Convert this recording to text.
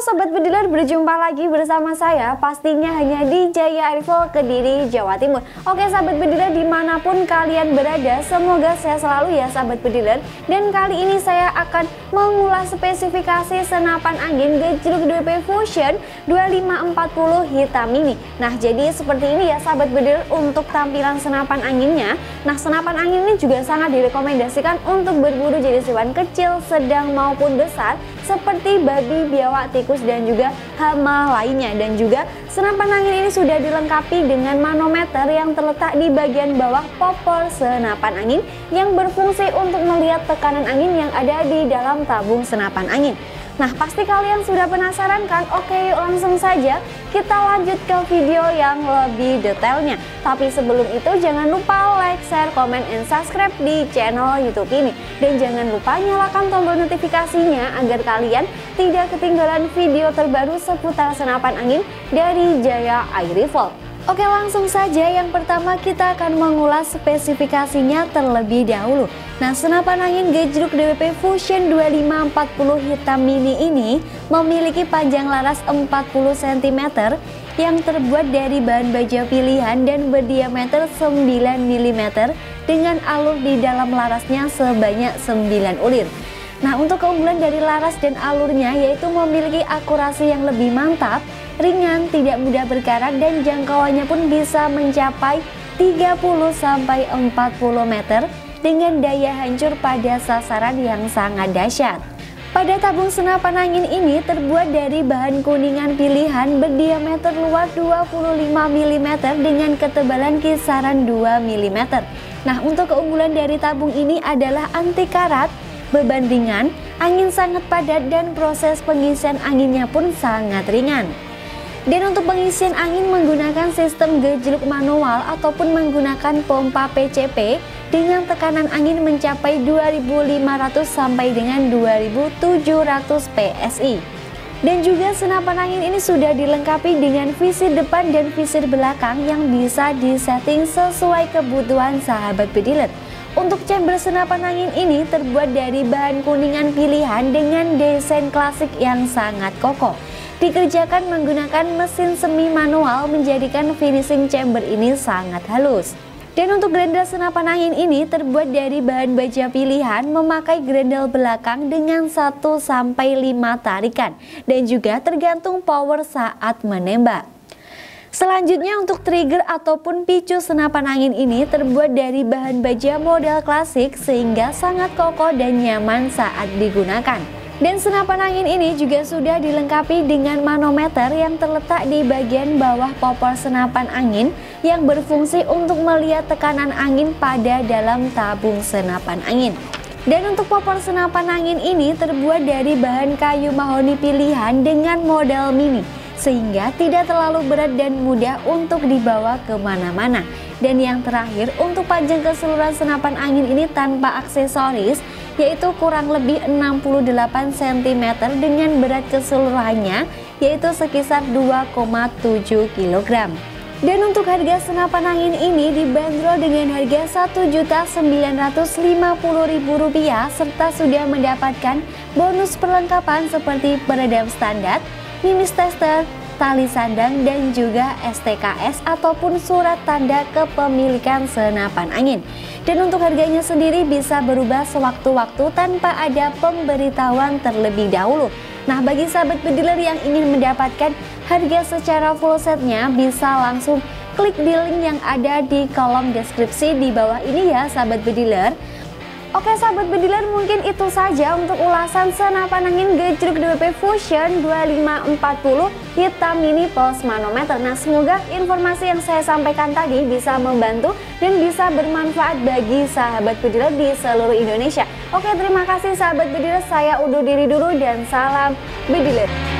Sobat Bediler, berjumpa lagi bersama saya pastinya hanya di Jaya Arifol, Kediri, Jawa Timur. Oke Sobat Bediler, dimanapun kalian berada, semoga sehat selalu ya Sobat Bediler. Dan kali ini saya akan mengulas spesifikasi senapan angin gejluk DWP Fusion 2540 hitam mini. Nah jadi seperti ini ya Sobat Bediler untuk tampilan senapan anginnya. Nah senapan angin ini juga sangat direkomendasikan untuk berburu jenis hewan kecil, sedang maupun besar seperti babi, biawak, tikus dan juga hama lainnya. Dan juga senapan angin ini sudah dilengkapi dengan manometer yang terletak di bagian bawah popor senapan angin yang berfungsi untuk melihat tekanan angin yang ada di dalam tabung senapan angin. Nah pasti kalian sudah penasaran kan? Oke, yuk langsung saja kita lanjut ke video yang lebih detailnya. Tapi sebelum itu jangan lupa like, share, komen, and subscribe di channel YouTube ini. Dan jangan lupa nyalakan tombol notifikasinya agar kalian tidak ketinggalan video terbaru seputar senapan angin dari Jaya Airifol. Oke, langsung saja. Yang pertama kita akan mengulas spesifikasinya terlebih dahulu. Nah, senapan angin gejluk DWP Fusion 2540 hitam mini ini memiliki panjang laras 40 cm yang terbuat dari bahan baja pilihan dan berdiameter 9 mm dengan alur di dalam larasnya sebanyak 9 ulir. Nah, untuk keunggulan dari laras dan alurnya yaitu memiliki akurasi yang lebih mantap, ringan, tidak mudah berkarat, dan jangkauannya pun bisa mencapai 30-40 meter dengan daya hancur pada sasaran yang sangat dahsyat. Pada tabung senapan angin ini terbuat dari bahan kuningan pilihan berdiameter luar 25 mm dengan ketebalan kisaran 2 mm. Nah, untuk keunggulan dari tabung ini adalah anti karat, beban ringan, angin sangat padat, dan proses pengisian anginnya pun sangat ringan. Dan untuk pengisian angin menggunakan sistem gejluk manual ataupun menggunakan pompa PCP dengan tekanan angin mencapai 2500 sampai dengan 2700 PSI. Dan juga senapan angin ini sudah dilengkapi dengan visir depan dan visir belakang yang bisa disetting sesuai kebutuhan sahabat bediler. Untuk chamber senapan angin ini terbuat dari bahan kuningan pilihan dengan desain klasik yang sangat kokoh. Dikerjakan menggunakan mesin semi manual menjadikan finishing chamber ini sangat halus. Dan untuk grendel senapan angin ini terbuat dari bahan baja pilihan memakai grendel belakang dengan 1-5 tarikan dan juga tergantung power saat menembak. Selanjutnya untuk trigger ataupun picu senapan angin ini terbuat dari bahan baja model klasik sehingga sangat kokoh dan nyaman saat digunakan. Dan senapan angin ini juga sudah dilengkapi dengan manometer yang terletak di bagian bawah popor senapan angin yang berfungsi untuk melihat tekanan angin pada dalam tabung senapan angin. Dan untuk popor senapan angin ini terbuat dari bahan kayu mahoni pilihan dengan model mini, sehingga tidak terlalu berat dan mudah untuk dibawa kemana-mana. Dan yang terakhir, untuk panjang keseluruhan senapan angin ini tanpa aksesoris yaitu kurang lebih 68 cm dengan berat keseluruhannya yaitu sekitar 2,7 kg. Dan untuk harga senapan angin ini dibanderol dengan harga Rp1.950.000 serta sudah mendapatkan bonus perlengkapan seperti peredam standar, mimis tester, tali sandang, dan juga STKS ataupun surat tanda kepemilikan senapan angin. Dan untuk harganya sendiri bisa berubah sewaktu-waktu tanpa ada pemberitahuan terlebih dahulu. Nah, bagi sahabat bediler yang ingin mendapatkan harga secara full setnya bisa langsung klik di link yang ada di kolom deskripsi di bawah ini ya sahabat bediler. Oke sahabat bediler, mungkin itu saja untuk ulasan senapan angin gejluk DWP Fusion 2540 hitam mini plus manometer. Nah semoga informasi yang saya sampaikan tadi bisa membantu dan bisa bermanfaat bagi sahabat bediler di seluruh Indonesia. Oke, terima kasih sahabat bediler, saya undur diri dulu dan salam bediler.